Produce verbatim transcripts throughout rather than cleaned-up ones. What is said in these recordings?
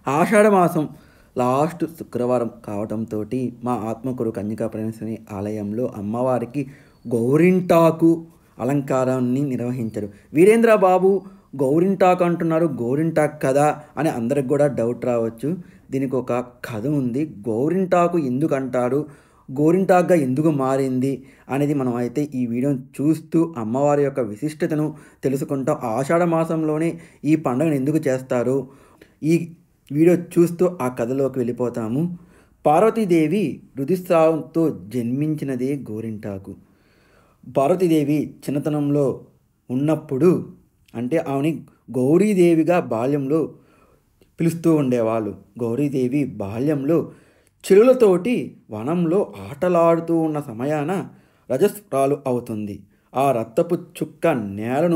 ఆషాఢ మాసం లాస్ట్ శుక్రవారం కావడంతో మా ఆత్మకూరు కన్యకా పరమేశ్వరి ఆలయంలో అమ్మవారికి గౌరింటాకు అలంకారాన్ని నిర్వహించారు. వీరేంద్ర బాబు గౌరింటాకు అంటున్నారు, గోరింటాకు కదా అని అందరికి కూడా డౌట్ రావచ్చు. దీనికి ఒక కథ ఉంది. గౌరింటాకు ఎందుకు అంటారు, గోరింటాకుగా ఎందుకు మారింది అనేది మనం అయితే ఈ వీడియోని చూస్తూ అమ్మవారి యొక్క విశిష్టతను తెలుసుకుంటాం. ఆషాఢ మాసంలోనే ఈ పండుగను ఎందుకు చేస్తారు, ఈ వీడియో చూస్తూ ఆ కథలోకి వెళ్ళిపోతాము. పార్వతీదేవి ఋతుస్రావంతో జన్మించినదే గోరింటాకు. పార్వతీదేవి చిన్నతనంలో ఉన్నప్పుడు, అంటే ఆమెని గౌరీదేవిగా బాల్యంలో పిలుస్తూ ఉండేవాళ్ళు. గౌరీదేవి బాల్యంలో చెరువులతోటి వనంలో ఆటలాడుతూ ఉన్న సమయాన రజస్రాలు అవుతుంది. ఆ రక్తపు చుక్క నేలను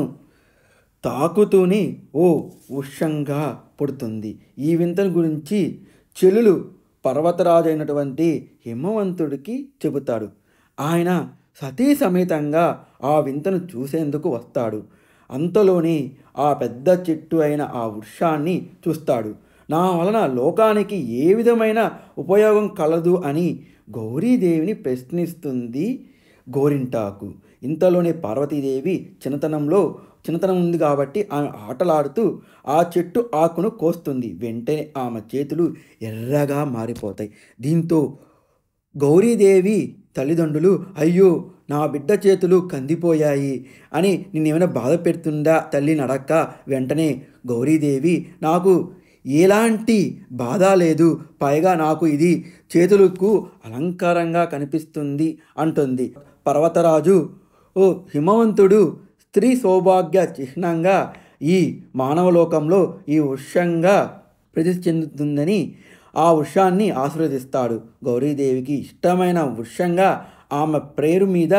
తాకుతూనే ఓ ఉషంగా పుడుతుంది. ఈ వింతను గురించి చెలులు పర్వతరాజు అయినటువంటి హిమవంతుడికి చెబుతాడు. ఆయన సతీ సమేతంగా ఆ వింతను చూసేందుకు వస్తాడు. అంతలోనే ఆ పెద్ద చెట్టు అయిన ఆ వృక్షాన్ని చూస్తాడు. నా వలన లోకానికి ఏ విధమైన ఉపయోగం కలదు అని గౌరీదేవిని ప్రశ్నిస్తుంది గోరింటాకు. ఇంతలోనే పార్వతీదేవి చిన్నతనంలో చిన్నతనం ఉంది కాబట్టి ఆమె ఆటలాడుతూ ఆ చెట్టు ఆకును కోస్తుంది. వెంటనే ఆమె చేతులు ఎర్రగా మారిపోతాయి. దీంతో గౌరీదేవి తల్లిదండ్రులు, అయ్యో నా బిడ్డ చేతులు కందిపోయాయి అని నిన్నేమైనా బాధ పెడుతుందా తల్లిని అడక్క, వెంటనే గౌరీదేవి నాకు ఎలాంటి బాధ లేదు, పైగా నాకు ఇది చేతులకు అలంకారంగా కనిపిస్తుంది అంటుంది. పర్వతరాజు, ఓ హిమవంతుడు స్త్రీ సౌభాగ్య చిహ్నంగా ఈ మానవలోకంలో ఈ వృక్షంగా ప్రసిద్ధి చెందుతుందని ఆ వృక్షాన్ని ఆశీర్వదిస్తాడు. గౌరీదేవికి ఇష్టమైన వృక్షంగా ఆమె పేరు మీద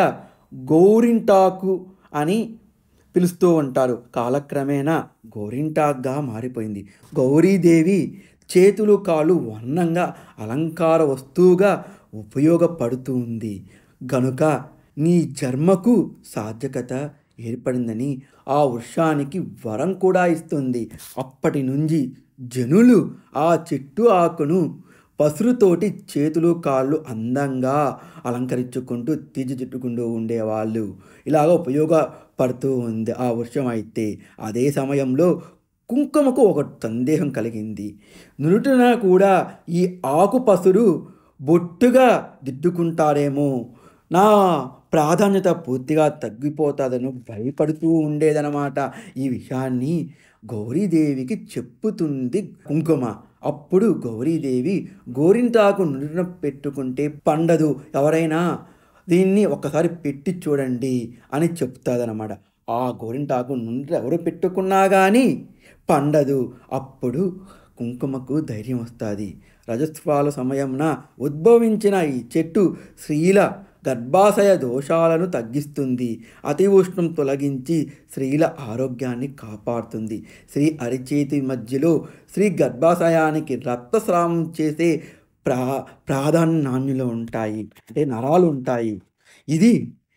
గోరింటాకు అని పిలుస్తూ ఉంటారు. కాలక్రమేణా గోరింటాకుగా మారిపోయింది. గౌరీదేవి చేతులు కాళ్ళు వర్ణంగా అలంకార వస్తువుగా ఉపయోగపడుతుంది గనుక నీ జన్మకు సార్థకత ఏర్పడిందని ఆ వృక్షానికి వరం కూడా ఇస్తుంది. అప్పటి నుంచి జనులు ఆ చెట్టు ఆకును పసురుతోటి చేతులు కాళ్ళు అందంగా అలంకరించుకుంటూ తీర్చిదిద్దుకుంటూ ఉండేవాళ్ళు. ఇలాగ ఉపయోగపడుతూ ఉంది ఆ వృక్షం. అయితే అదే సమయంలో కుంకుమకు ఒక సందేహం కలిగింది. నురుటున కూడా ఈ ఆకు పసురు బొట్టుగా దిద్దుకుంటారేమో, నా ప్రాధాన్యత పూర్తిగా తగ్గిపోతుందని భయపడుతూ ఉండేదన్నమాట. ఈ విషయాన్ని గౌరీదేవికి చెప్పుతుంది కుంకుమ. అప్పుడు గౌరీదేవి గోరింటాకు నుదుట పెట్టుకుంటే పండదు, ఎవరైనా దీన్ని ఒక్కసారి పెట్టి చూడండి అని చెప్తాదనమాట. ఆ గోరింటాకు నుదుట ఎవరు పెట్టుకున్నా కానీ పండదు. అప్పుడు కుంకుమకు ధైర్యం వస్తుంది. రజస్వాల సమయంన ఉద్భవించిన ఈ చెట్టు స్త్రీల గర్భాశయ దోషాలను తగ్గిస్తుంది. అతి ఉష్ణం తొలగించి స్త్రీల ఆరోగ్యాన్ని కాపాడుతుంది. స్త్రీ అరిచేతి మధ్యలో స్త్రీ గర్భాశయానికి రక్తస్రావం చేసే ప్రా ప్రాధాన్య నాణ్యులు ఉంటాయి, అంటే నరాలు ఉంటాయి. ఇది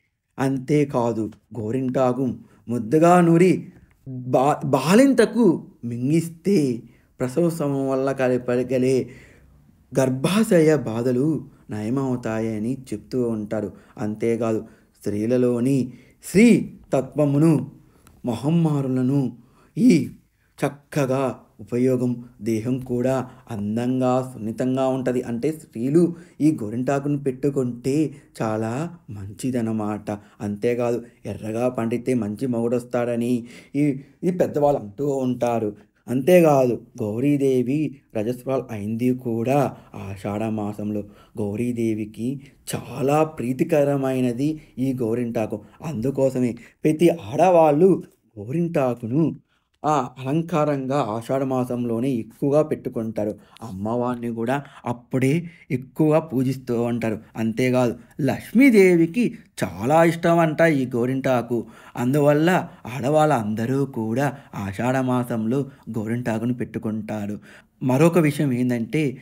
అంతేకాదు, గోరింటాకు ముద్దగా నూరి బా బాలింతకు మింగిస్తే ప్రసవ సమయం వల్ల కలిపగలే గర్భాశయ బాధలు నయమవుతాయని చెప్తూ ఉంటారు. అంతేకాదు, స్త్రీలలోని స్త్రీ తత్వమును మహమ్మారులను ఈ చక్కగా ఉపయోగం, దేహం కూడా అందంగా సున్నితంగా ఉంటుంది. అంటే స్త్రీలు ఈ గోరింటాకును పెట్టుకుంటే చాలా మంచిదన్నమాట. అంతేకాదు, ఎర్రగా పండితే మంచి మొగుడొస్తాడని ఈ ఈ పెద్దవాళ్ళు అంటూ ఉంటారు. అంతేకాదు, గౌరీదేవి రజస్వాల్ అయింది కూడా ఆషాఢ మాసంలో. గౌరీదేవికి చాలా ప్రీతికరమైనది ఈ గోరింటాకు. అందుకోసమే ప్రతి ఆడవాళ్ళు గోరింటాకును ఆ అలంకారంగా ఆషాఢ మాసంలోనే ఎక్కువగా పెట్టుకుంటారు. అమ్మవారిని కూడా అప్పుడే ఎక్కువగా పూజిస్తూ ఉంటారు. అంతేకాదు, లక్ష్మీదేవికి చాలా ఇష్టం అంట ఈ గోరింటాకు. అందువల్ల ఆడవాళ్ళ అందరూ కూడా ఆషాఢ మాసంలో గోరింటాకును పెట్టుకుంటారు. మరొక విషయం ఏంటంటే,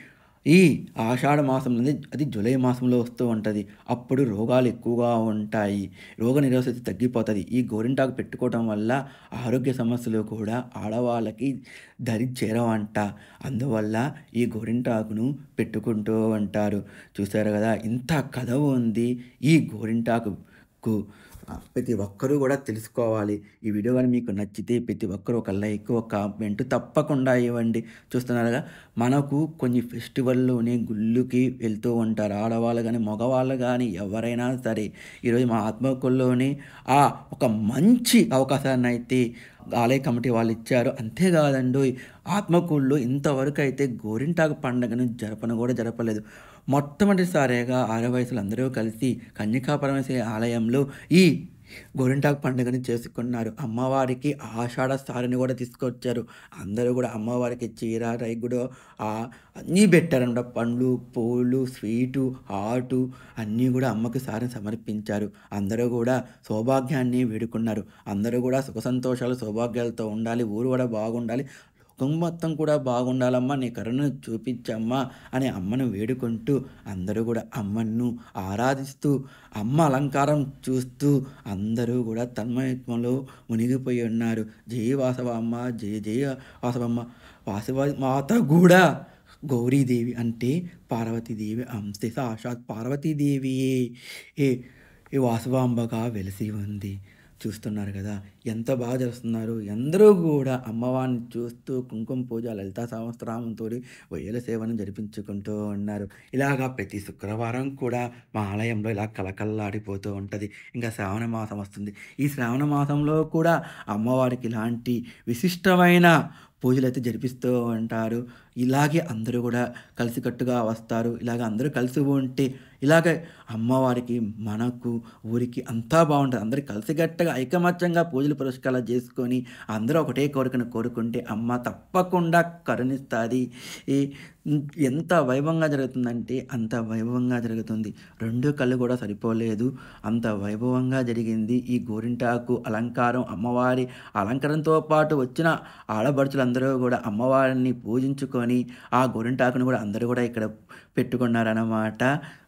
ఈ ఆషాఢ మాసం అనేది అది జూలై మాసంలో వస్తూ ఉంటది. అప్పుడు రోగాలు ఎక్కువగా ఉంటాయి. రోగనిరోధక తగ్గిపోతది. ఈ గోరింటాకు పెట్టుకోవటం వల్ల ఆరోగ్య సమస్యలు కూడా ఆడవాళ్ళకి దరి చేరవంట. అందువల్ల ఈ గోరింటాకును పెట్టుకుంటూ ఉంటారు. చూసారు గదా! ఇంత కథ ఉంది ఈ గోరింటాకుకు. ఆహ్, ప్రతి ఒక్కరూ గూడా తెలుసుకోవాలి. ఈ వీడియో గాని మీకు నచ్చితే ప్రతి ఒక్కరు ఒక లైక్, ఒక కామెంట్ తప్పకుండా ఇవ్వండి. చూస్తున్నారుగా మనకు కొన్ని ఫెస్టివల్‌లోని గుళ్ళుకి వెళ్తూ ఉంటారు. ఆడవాళ్ళు గాని, మగవాళ్ళు గాని ఎవరైనా సరే. ఈరోజు మా ఆత్మకూరులోని ఆ ఒక మంచి అవకాశాన్నయితే ఆలయ కమిటీ వాళ్ళు ఇచ్చారు. అంతేకాదండోయ్! ఆత్మకూరులో ఇంతవరకైతే గోరింటాకు పండుగను జరపను గూడా జరపలేదు. మొట్టమొదటిసారిగా ఆడవయసులందరూ కలిసి కన్యకా పరమేశ్వరి ఆలయంలో ఈ గోరింటాకు పండుగని చేసుకున్నారు. అమ్మవారికి ఆషాఢ సారెని గూడా తీసుకొచ్చారు. అందరూ గూడా అమ్మవారికి చీర, రైగుడు ఆహ్, అన్నీ పెట్టారనమాట. పండ్లు, పూలు, స్వీటు, హాటు అన్నీ గూడా అమ్మకి సారెని సమర్పించారు. అందరూ గూడా సౌభాగ్యాన్ని వేడుకున్నారు. అందరూ గూడా సుఖ సంతోషాలు, సౌభాగ్యాలతో ఉండాలి. ఊరు గూడా బాగుండాలి. లోకం మొత్తం కూడా బాగుండాలమ్మా, నీ కరుణను చూపించమ్మా అని అమ్మను వేడుకుంటూ అందరూ గూడా అమ్మను ఆరాధిస్తూ, అమ్మ అలంకారం చూస్తూ అందరూ గూడా తన్మయత్వంలో మునిగిపోయి ఉన్నారు. జై వాసవమ్మ, జయ జయ వాసవమ్మ. వాసవ మాత గూడా గౌరీదేవి అంటే పార్వతీదేవి అంశే. సాక్షాత్ పార్వతీదేవియే ఏ ఈ వాసవాంబగా వెలిసి ఉంది. చూస్తున్నారు కదా! ఎంత బాగా చేస్తున్నారు. అందరూ గూడా అమ్మవారిని చూస్తూ కుంకుమ పూజ, లలితా సహస్రనామంతోటి ఉయ్యాల సేవను జరిపించుకుంటూ ఉన్నారు. ఇలాగా ప్రతి శుక్రవారం కూడా మా ఆలయంలో ఇలా కళకళలాడిపోతూ ఉంటది. ఇంకా శ్రావణ మాసం వస్తుంది. ఈ శ్రావణ మాసంలో కూడా అమ్మవారికి ఇలాంటి విశిష్టమైన పూజలైతే జరిపిస్తూ ఉంటారు. ఇలాగే అందరూ గూడా కలిసికట్టుగా వస్తారు. ఇలాగ అందరూ కలిసి ఉంటే ఇలాగే అమ్మవారికి, మనకు, ఊరికి అంతా బావుంటది. అందరూ కలిసికట్టుగా ఐకమత్యంగా పూజలు పురస్కారాలు చేసుకొని అందరూ ఒకటే కోరికను కోరుకుంటే అమ్మ తప్పకుండా కరుణిస్తది. ఈ హ్మ్, ఎంత వైభవంగా జరుగుతుందంటే అంత వైభవంగా జరుగుతుంది. రెండు కళ్ళు కూడా సరిపోలేదు. అంత వైభవంగా జరిగింది ఈ గోరింటాకు అలంకారం. అమ్మవారి అలంకరణతో పాటు వచ్చిన ఆడపడుచులందరూ గూడా అమ్మవారిని పూజించుకొని ఆ గోరింటాకును గూడా అందరూ గూడా ఇక్కడ పెట్టుకున్నారనమాట.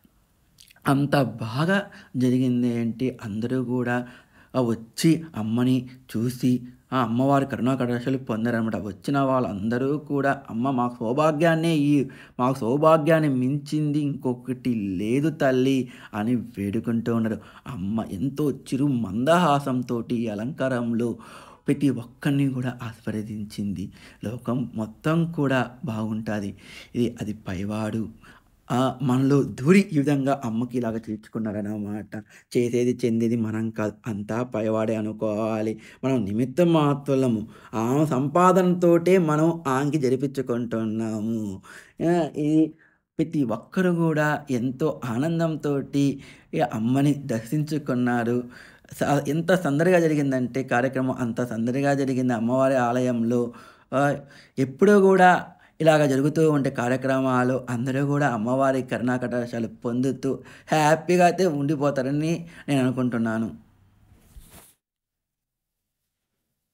అంత బాగా జరిగింది ఏంటి, అందరూ గూడా ఆహ్, వచ్చి అమ్మని చూసి ఆ అమ్మవారి కరుణా కటాక్షాలు పొందారనమాట. వచ్చిన వాళ్ళందరూ కూడా అమ్మ మాకు సౌభాగ్యాన్నే ఇయ్యి, మాకు సౌభాగ్యాన్ని మించింది ఇంకొకటి లేదు తల్లి అని వేడుకుంటూ ఉన్నారు. అమ్మ ఎంతో చిరు మందహాసంతోటి ఈ అలంకారంలో ప్రతి ఒక్కరిని కూడా ఆస్వాదించింది. లోకం మొత్తం కూడా బాగుంటది. ఇది అది పైవాడు ఆహ్, మనలో దూరి ఈ విధంగా అమ్మకి ఇలాగ తీర్చుకున్నారనమాట. చేసేది చెందేది మనం కాదు. అంతా పైవాడే అనుకోవాలి. మనం నిమిత్త మాత్రులము. ఆమె సంపాదనతోటే మనం ఆమెకి జరిపించుకుంటున్నాము. ఆహ్, ఇది ప్రతి ఒక్కరు గూడా ఎంతో ఆనందంతోటి ఈ అమ్మని దర్శించుకున్నారు. స ఎంత సందడిగా జరిగిందంటే కార్యక్రమం అంత సందడిగా జరిగింది అమ్మవారి ఆలయంలో. ఆహ్, ఎప్పుడూ గూడా ఇలాగ జరుగుతూ ఉంటే కార్యక్రమాలు అందరూ గూడా అమ్మవారి కరుణా కటాక్షాలు పొందుతూ హ్యాపీగా అయితే ఉండిపోతారని నేను అనుకుంటున్నాను.